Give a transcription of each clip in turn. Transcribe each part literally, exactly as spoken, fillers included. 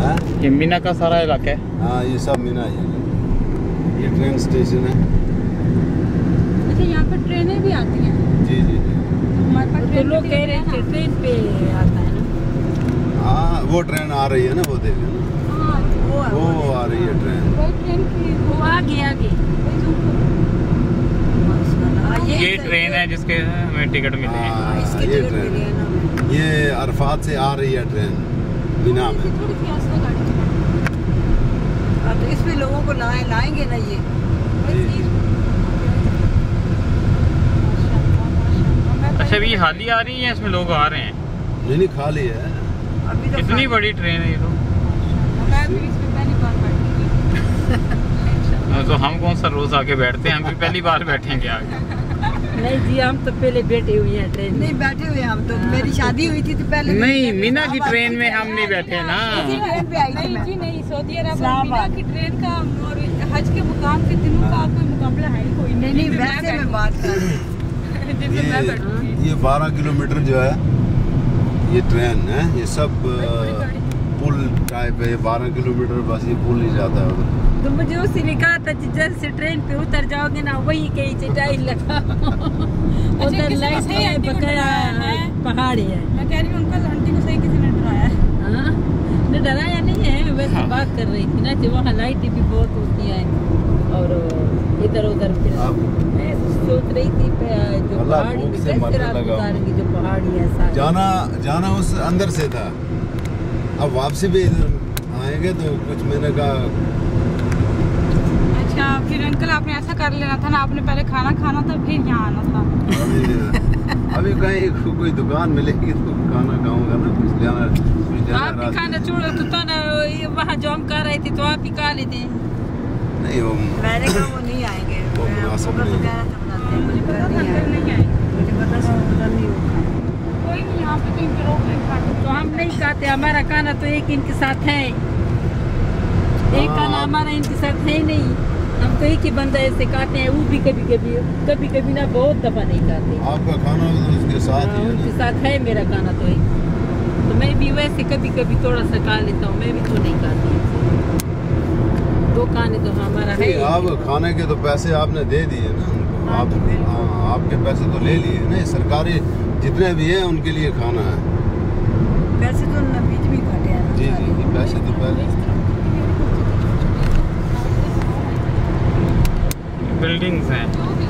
ये मीना का सारा इलाका है। हाँ ये सब मीना है, ये ट्रेन स्टेशन है। अच्छा यहाँ पर ट्रेनें भी आती हैं? जी जी जी। हमारे पास ट्रेन लोग कह रहे हैं ट्रेन पे आता है ना। हाँ वो ट्रेन आ रही है ना, वो देखिए ना। हाँ वो वो आ रही है ट्रेन। वो ट्रेन की वो आगे आगे ये ट्रेन है जिसके हमें टिकट मिले हैं। हाँ, ये ट्रेन ये अरफात से आ रही है ट्रेन मीना में। तो इसमें लोगों को लाए लाएंगे ना ये। अच्छा अभी खाली आ रही है, इसमें लोग आ रहे हैं? नहीं नहीं खाली है अभी तो इतनी बड़ी ट्रेन है ये तो। तो हम कौन सा रोज आके बैठते हैं, हम भी पहली बार बैठेंगे आगे। नहीं जी हम तो पहले बैठे हुए हैं ट्रेन नहीं बैठे हुए हम तो। मेरी शादी हुई थी तो पहले नहीं मीना की ट्रेन में हम नहीं बैठे ना। ट्रेन पे आई थी नहीं मैं। जी नहीं, सऊदी अरब में मीना की ट्रेन का और हज के मुकाम के दिनों का कोई मुकाबला है ही कोई नहीं नहीं वैसे मैं बात कर रही हूँ। जिसमें मैं बैठूंगी। ये, ये बारह किलोमीटर जो है ये ट्रेन है, ये सब पुल टाइप है। बारह किलोमीटर बस ये पुल ही जाता है उधर। तो मुझे उसी ने कहा था जल्द से ट्रेन पे उतर जाओगे ना वही कहीं चटाई लगा उधर लाइट है बकाया पहाड़ी है। मैं कह रही हूँ अंकल आंटी को सही किसी ने डराया है? हाँ ने डराया नहीं है, वैसे बात कर रही थी ना कि वहाँ लाइटें भी बहुत होती हैं और इधर उधर फिर मैं सोच रही थी जो पहाड़ी में कैसे रात गुजारेंगी, जो पहाड़ी है सारी। जाना जाना उस अंदर से था, अब वापसी भी इधर आएंगे तो कुछ मैंने कहा। अच्छा फिर अंकल आपने ऐसा कर लेना था ना, आपने पहले खाना खाना था फिर यहाँ आना था। अभी अभी कहीं कोई दुकान मिलेगी तो खाना खाऊंगा ना, कुछ लेना कुछ लेना। आप भी खाना छोड़ो तो, तो ना वहाँ जो हम कर रहे थे तो आप ही खा लेते। नहीं वो मैंने कहा वो नहीं आएंगे, वो मुनासिब नहीं। मुझे पता था अंकल नहीं आएंगे। मुझे पता नहीं होगा। कोई नहीं यहाँ पे तो इनके रोक नहीं खाते तो हम नहीं खाते, हमारा खाना तो एक इनके साथ है, एक खाना हमारा इनके साथ है ही नहीं। हम तो एक ही बंदा ऐसे खाते हैं, वो भी कभी कभी कभी कभी ना बहुत दफा नहीं खाते। आपका खाना उसके साथ ही है ना? उनके साथ है मेरा खाना तो एक, तो मैं भी वैसे कभी कभी थोड़ा सा खा लेता हूँ, मैं भी तो नहीं खाती। दो खाने तो हमारा है। आप खाने के तो पैसे आपने दे दिए ना उनको, आप हाँ, आपके पैसे तो ले लिए ना, सरकारी जितने भी हैं उनके लिए खाना है। पैसे तो बीच में काटे हैं। जी जी जी पैसे तो पहले। बिल्डिंग्स हैं,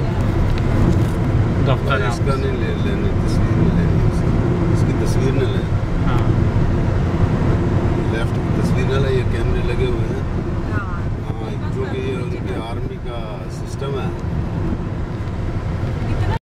दफ्तर है। इसका नहीं ले लेने, तस्वीर नहीं लेनी, इसकी तस्वीर न लें। हाँ लेफ्ट की तस्वीर न लें, ये कैमरे लगे हुए हैं। हाँ हाँ क्योंकि ये उनके आर्मी का सिस्टम है।